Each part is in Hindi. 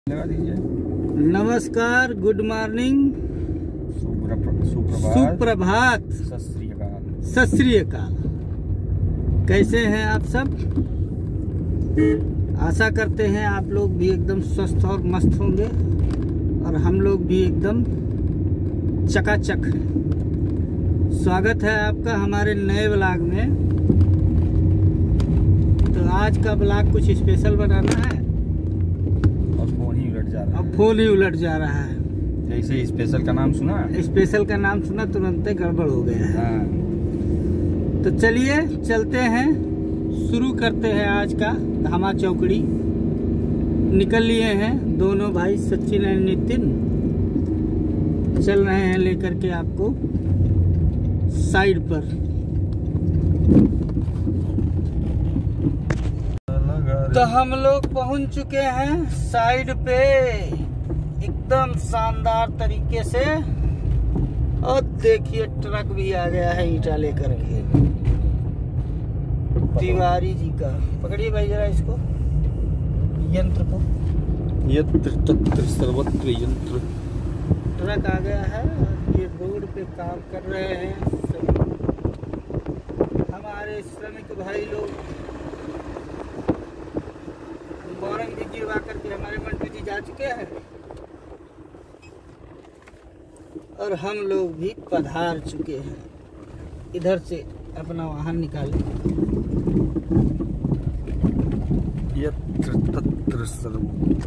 लगा दीजिए। नमस्कार, गुड मॉर्निंग, सुप्रभात, सत श्री अकाल। कैसे हैं आप सब? आशा करते हैं आप लोग भी एकदम स्वस्थ और मस्त होंगे और हम लोग भी एकदम चकाचक हैं। स्वागत है आपका हमारे नए ब्लॉग में। तो आज का ब्लॉग कुछ स्पेशल बनाना है और फोन ही उलट जा रहा है। अब फोन ही उलट जा रहा है। जैसे स्पेशल का नाम सुना, स्पेशल का नाम सुना तुरंत गड़बड़ हो गया है। हाँ। तो चलिए चलते हैं, शुरू करते हैं आज का धामा चौकड़ी। निकल लिए हैं दोनों भाई सचिन और नितिन, चल रहे हैं लेकर के आपको साइड पर। तो हम लोग पहुंच चुके हैं साइड पे एकदम शानदार तरीके से। और देखिए ट्रक भी आ गया है ईटा लेकर के, तिवारी जी का। पकड़िए भाई जरा इसको, यंत्र को। यंत्र तंत्र सर्वत्र यंत्र। ट्रक आ गया है और ये रोड पे काम कर रहे हैं सभी हमारे श्रमिक भाई लोग। बोरंग भी गिरवा करके हमारे मंटू जी जा चुके हैं और हम लोग भी पधार चुके हैं। इधर से अपना वाहन निकालें। यत्र तत्र सर्व।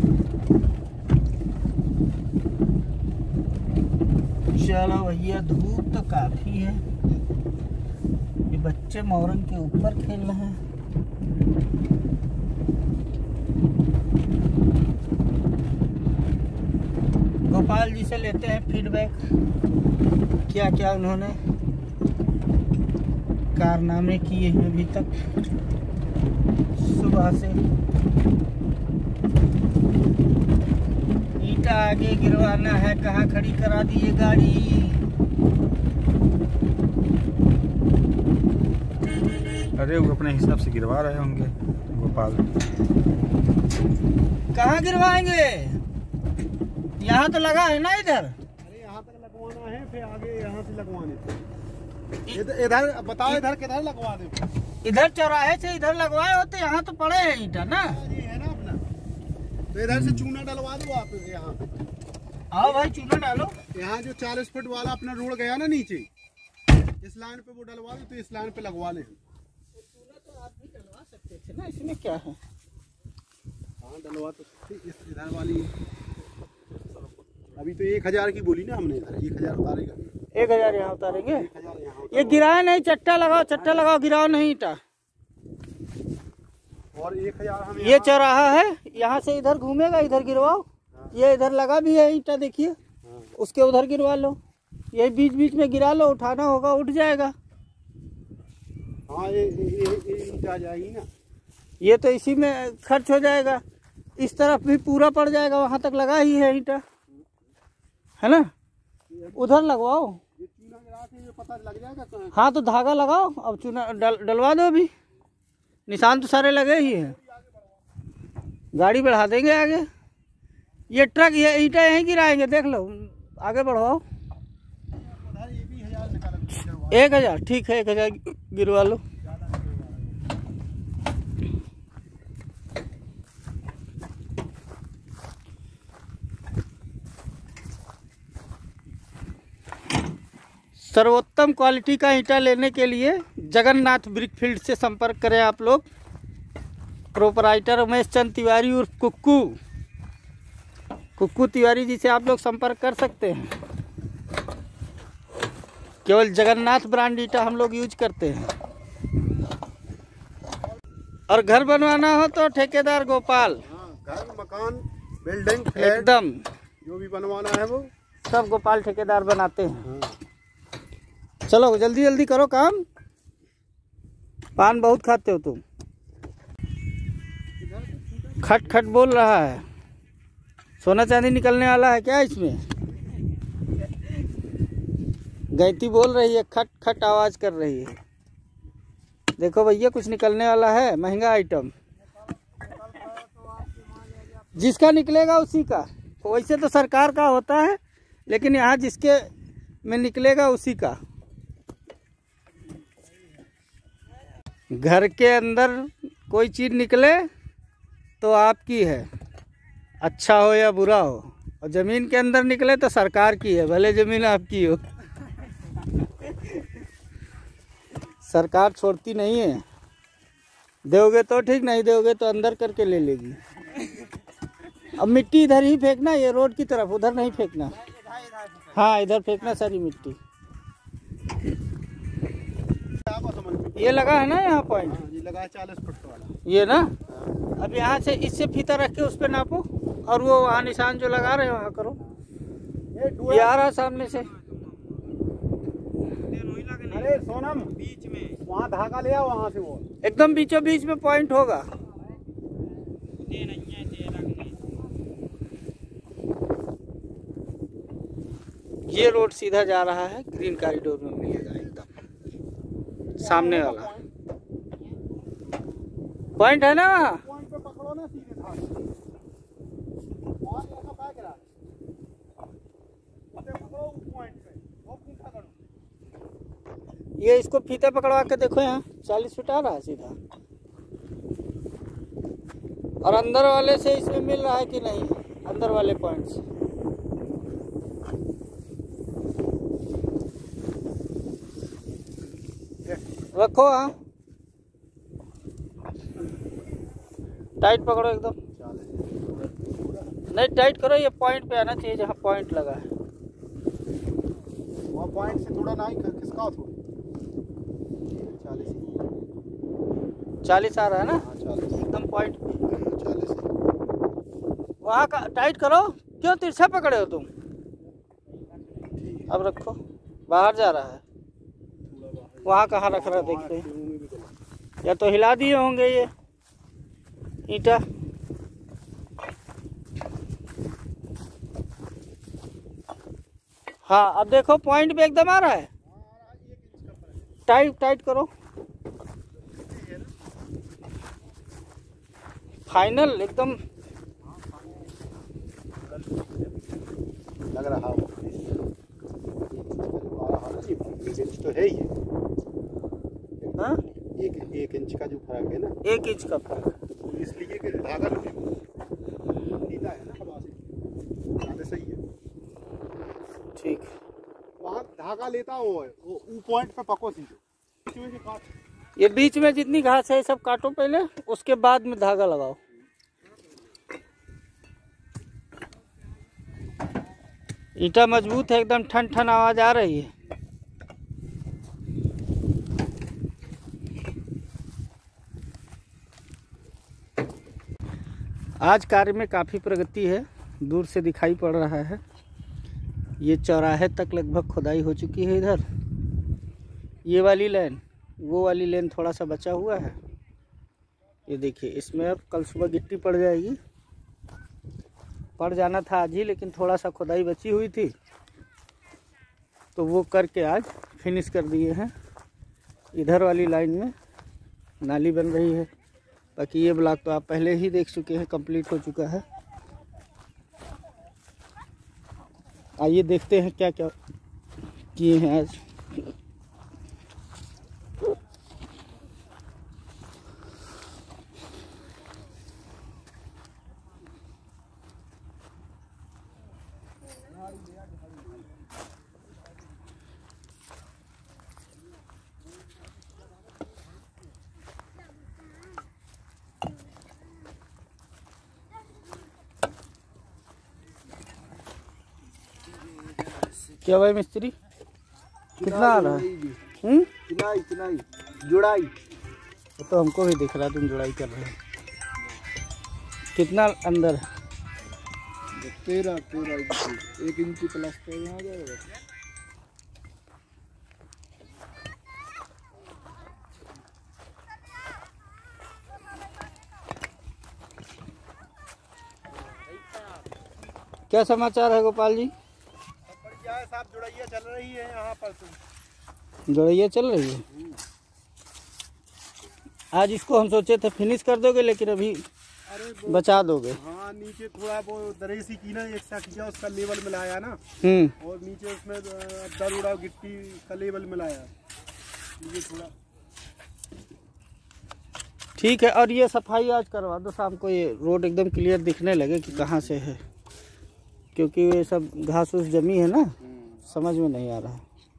चलो भैया, धूप तो काफी है। ये बच्चे मोरंग के ऊपर खेल रहे हैं। गोपाल जी से लेते हैं फीडबैक, क्या क्या उन्होंने कारनामे किए हैं अभी तक सुबह से। ईटा आगे गिरवाना है, कहाँ खड़ी करा दिए गाड़ी। अरे वो अपने हिसाब से गिरवा रहे होंगे गोपाल। कहाँ गिरवाएंगे? यहाँ तो लगा है ना इधर। अरे यहाँ तक लगवाना है, फिर आगे यहाँ से लगवाने थे। इधर बताओ, इधर किधर लगवा दे? इधर चौराहे से इधर लगवाए होते, यहाँ तो पड़े हैं ईटा ना। ये है ना अपना, तो इधर से चूना डलवा दो आप यहाँ पे। आओ भाई चूना डालो। यहाँ जो 40 फुट वाला अपना रोड गया ना नीचे, इस लाइन पे वो डलवा दो, तो इस लाइन पे लगवा ले। चूना तो आप भी डलवा सकते थे ना, इसमें क्या है। हाँ डलवा तो सकते। इधर वाली अभी तो 1000 की बोली ना हमने, इधर 1000 उतारेगा। 1000 यहाँ उतारेंगे। 1000 यहाँ ये गिराया नहीं, चट्टा लगाओ, चट्टा लगाओ, गिराओ नहीं ईटा। और 1000 हम ये चौराहा है, यहाँ से इधर घूमेगा, इधर गिरवाओ। ये इधर लगा भी है ईटा, देखिए। उसके उधर गिरवा लो। ये बीच बीच में गिरा लो, उठाना होगा उठ जाएगा। हाँ ये ईटा जाएगी ना। ये तो इसी में खर्च हो जाएगा। इस तरफ भी पूरा पड़ जाएगा, वहां तक लगा ही है ईटा, है ना। उधर लगवाओ। ये चूना गिरा के पता लग जाएगा। हाँ तो धागा लगाओ, अब चूना डलवा दो। अभी निशान तो सारे लगे ही हैं, गाड़ी बढ़ा देंगे आगे। ये ट्रक, ये ईटा यहीं गिराएंगे, देख लो। आगे बढ़वाओ। 1000 ठीक है, 1000 गिरवा लो। सर्वोत्तम क्वालिटी का ईंटा लेने के लिए जगन्नाथ ब्रिक फील्ड से संपर्क करें आप लोग। प्रोपराइटर उमेश चंद तिवारी उर्फ कुक्कू तिवारी जी से आप लोग संपर्क कर सकते हैं। केवल जगन्नाथ ब्रांड ईंटा हम लोग यूज करते हैं। और घर बनवाना हो तो ठेकेदार गोपाल। घर मकान बिल्डिंग एकदम जो भी बनवाना है वो सब गोपाल ठेकेदार बनाते हैं। चलो जल्दी जल्दी करो काम, पान बहुत खाते हो तुम। खट खट बोल रहा है, सोना चांदी निकलने वाला है क्या इसमें? गैती बोल रही है, खट खट आवाज कर रही है। देखो भैया कुछ निकलने वाला है, महंगा आइटम। जिसका निकलेगा उसी का। वैसे तो सरकार का होता है, लेकिन यहाँ जिसके में निकलेगा उसी का। घर के अंदर कोई चीज़ निकले तो आपकी है, अच्छा हो या बुरा हो। और ज़मीन के अंदर निकले तो सरकार की है, भले ज़मीन आपकी हो। सरकार छोड़ती नहीं है, दोगे तो ठीक, नहीं दोगे तो अंदर करके ले लेगी। अब मिट्टी इधर ही फेंकना, ये रोड की तरफ, उधर नहीं फेंकना। हाँ इधर फेंकना सारी मिट्टी। ये लगा है ना यहाँ पॉइंट, ये लगा है 40 फुट वाला ये ना। अब यहाँ से इससे फीता रख के उस पे नापो, और वो वहाँ निशान जो लगा रहे हो वहाँ करो। ये आ रहा सामने से। अरे सोनम, बीच में वहाँ धागा ले आओ, वहाँ से वो एकदम बीचों बीच में पॉइंट होगा। ये रोड सीधा जा रहा है, ग्रीन कॉरिडोर में मिलेगा एकदम सामने वाला पॉइंट है ना। पॉइंट पे पकड़ो ना सीधे धागा। और ऐसा क्या करा, पकड़ो उस पॉइंट पे, वो पूछा करो। ये इसको फीता पकड़वा के देखो, यहाँ 40 फीट आ रहा है सीधा। और अंदर वाले से इसमें मिल रहा है कि नहीं, अंदर वाले पॉइंट से। रखो, हाँ टाइट पकड़ो एकदम। नहीं टाइट करो, ये पॉइंट पे आना चाहिए जहाँ पॉइंट लगा है। वहाँ पॉइंट से थोड़ा ना ही खिसकाओ, थोड़ा 40 आ रहा है ना। 40 एकदम पॉइंट पे 40 वहाँ का टाइट करो। क्यों तिरछा पकड़े हो तुम? अब रखो, बाहर जा रहा है। वहाँ कहाँ रख रहा है देखते हैं, या तो हिला दिए होंगे ये ईंटा। हाँ अब देखो पॉइंट पे एकदम आ रहा है। टाइट टाइट करो, फाइनल एकदम लग रहा है। इंच तो है ही है। हाँ? एक इंच का जो फर्क है ना, 1 इंच का फर्क। इसलिए कि धागा सीधा है ना, हवा से धागे सही है। ठीक, वहाँ धागा लेता हो, वो पॉइंट पे पको सीधे। ये बीच में जितनी घास है सब काटो पहले, उसके बाद में धागा लगाओ। ईंटा मजबूत है एकदम, ठन ठन आवाज आ रही है। आज कार्य में काफ़ी प्रगति है, दूर से दिखाई पड़ रहा है। ये चौराहे तक लगभग खुदाई हो चुकी है। इधर ये वाली लाइन, वो वाली लाइन थोड़ा सा बचा हुआ है। ये देखिए, इसमें अब कल सुबह गिट्टी पड़ जाएगी। पड़ जाना था आज ही, लेकिन थोड़ा सा खुदाई बची हुई थी तो वो करके आज फिनिश कर दिए हैं। इधर वाली लाइन में नाली बन रही है। बाकी ये ब्लॉक तो आप पहले ही देख चुके हैं, कंप्लीट हो चुका है। आइए देखते हैं क्या क्या किए हैं आज। क्या भाई मिस्त्री, कितना आ रहा है? चिनाई जुड़ाई तो हमको भी दिख रहा है तुम जुड़ाई कर रहे हो। कितना अंदर? 13 1 इंच प्लस पे यहाँ जाएगा। क्या समाचार है गोपाल जी? साहब जुड़ाइयाँ चल रही है यहाँ पर। जुड़ाइयाँ चल रही है। आज इसको हम सोचे थे फिनिश कर दोगे, लेकिन अभी बचा दोगे। हाँ नीचे थोड़ा वो दरेसी की ना एक किया, उसका लेवल मिलाया ना, और नीचे उसमें दरुड़ा गिट्टी का लेवल मिलाया, ये थोड़ा ठीक है। और ये सफाई आज करवा दो शाम को, ये रोड एकदम क्लियर दिखने लगे कि कहाँ से है, क्योंकि ये सब घास उस जमी है ना, समझ में नहीं आ रहा।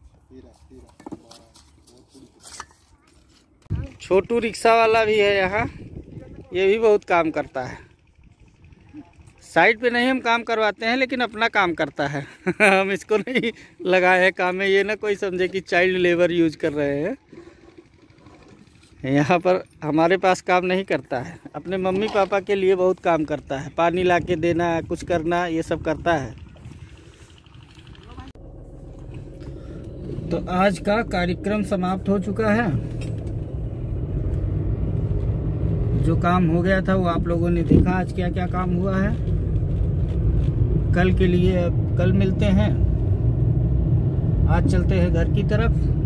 छोटू रिक्शा वाला भी है यहाँ, ये भी बहुत काम करता है। साइड पे नहीं हम काम करवाते हैं, लेकिन अपना काम करता है। हम इसको नहीं लगाए हैं काम में, ये ना कोई समझे कि चाइल्ड लेबर यूज कर रहे हैं। यहाँ पर हमारे पास काम नहीं करता है, अपने मम्मी पापा के लिए बहुत काम करता है। पानी ला के देना, कुछ करना, ये सब करता है। तो आज का कार्यक्रम समाप्त हो चुका है। जो काम हो गया था वो आप लोगों ने देखा, आज क्या क्या काम हुआ है। कल के लिए कल मिलते हैं, आज चलते हैं घर की तरफ।